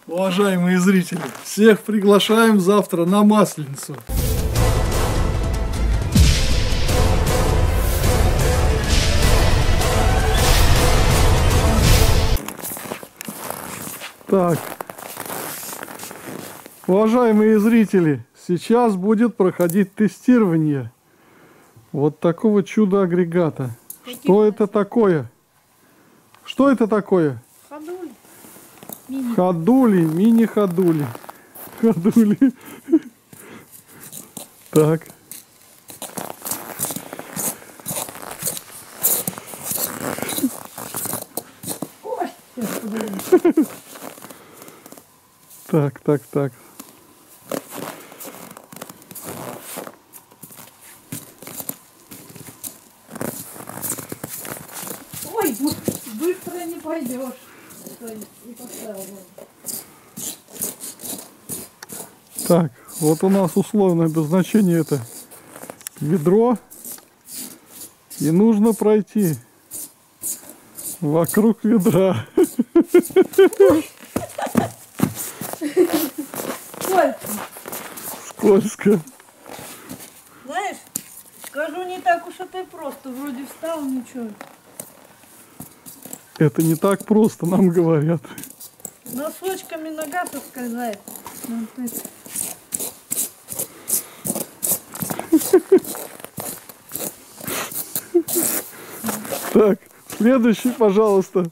Уважаемые зрители, всех приглашаем завтра на Масленицу. Так, уважаемые зрители, сейчас будет проходить тестирование вот такого чудо-агрегата. Что это такое? Что это такое? Ходули. Ходули, мини-ходули. Ходули. Так. Ой, Так. ой, быстро не пойдешь. Не поставил. Так, вот у нас условное обозначение это ведро. И нужно пройти вокруг ведра. Скользко. Знаешь, скажу, не так уж это и просто. Вроде встал, ничего. Это не так просто, нам говорят. Носочками нога соскользает. Так, следующий, пожалуйста,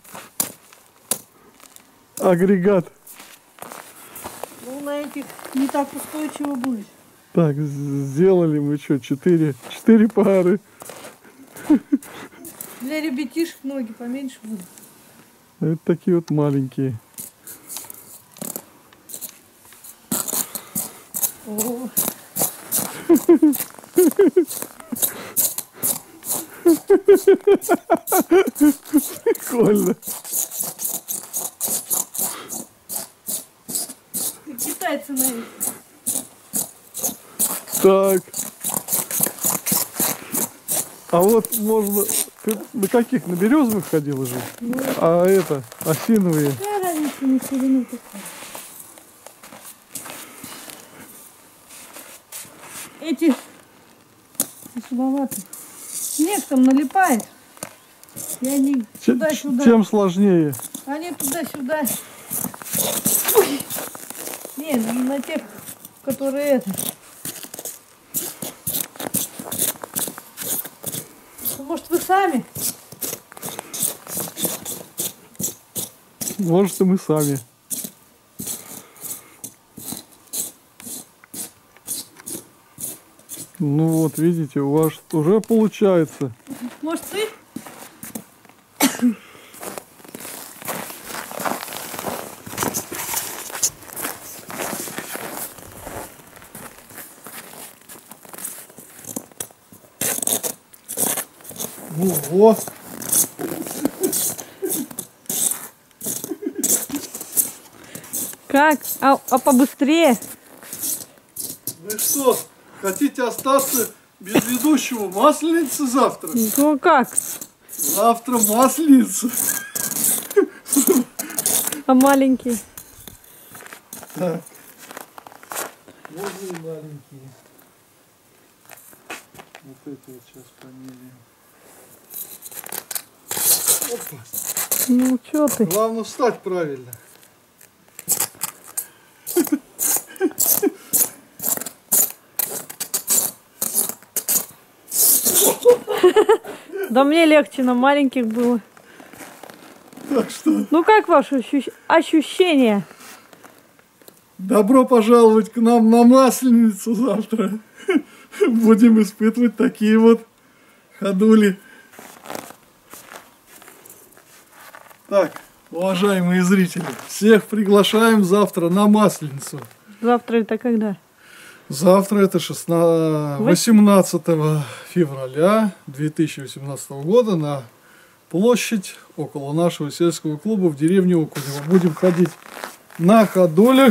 агрегат. Ну, на этих не так устойчиво будешь. Так, сделали мы что, 4 пары. Для ребятишек ноги поменьше будут. Это такие вот маленькие. О. Прикольно. Китайцы на них. Так. А вот можно... Ты на каких? На березовых ходил уже? Ну, А это, осиновые. какая разница на ширину такая? Эти слабоваты. Снег там налипает. И они туда-сюда. Чем сложнее. Они туда-сюда. Ой. Не, на тех, которые это. Может, вы сами? Может, и мы сами. Ну вот, видите, у вас уже получается. Может, ты? Ну вот. Как? А побыстрее? Вы что, хотите остаться без ведущего Масленицы завтра? Ну как? Завтра Масленица. А маленький? Так. Можно и маленькие. Вот эти вот сейчас померяем. Опа. Ну чё ты? Главное встать правильно. Да мне легче на маленьких было. Так что Ну как ваши ощущения? добро пожаловать к нам на Масленицу завтра. Будем испытывать такие вот ходули. Так, уважаемые зрители, всех приглашаем завтра на Масленицу. Завтра это когда? Завтра это 18 февраля 2018 года на площадь около нашего сельского клуба в деревне Окунево. Будем ходить на ходулях,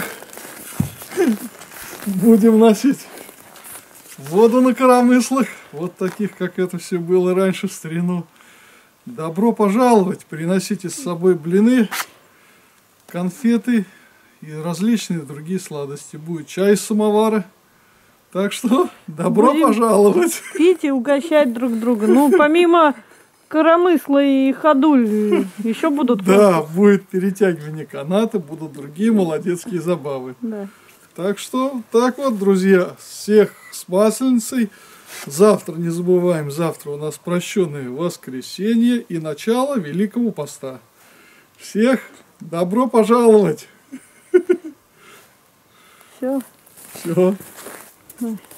будем носить воду на коромыслах, вот таких, как это все было раньше в старину. Добро пожаловать, приносите с собой блины, конфеты и различные другие сладости. Будет чай из самовара. Так что добро Будем пожаловать. пить и угощать друг друга. Ну, помимо коромысла и ходуль, еще будут Да, будет перетягивание каната, будут другие молодецкие забавы. Да. Так что, так вот, друзья, всех с Масленицей. Завтра, не забываем, завтра у нас прощенное воскресенье и начало Великого Поста. Всех добро пожаловать! Все. Все. Ой.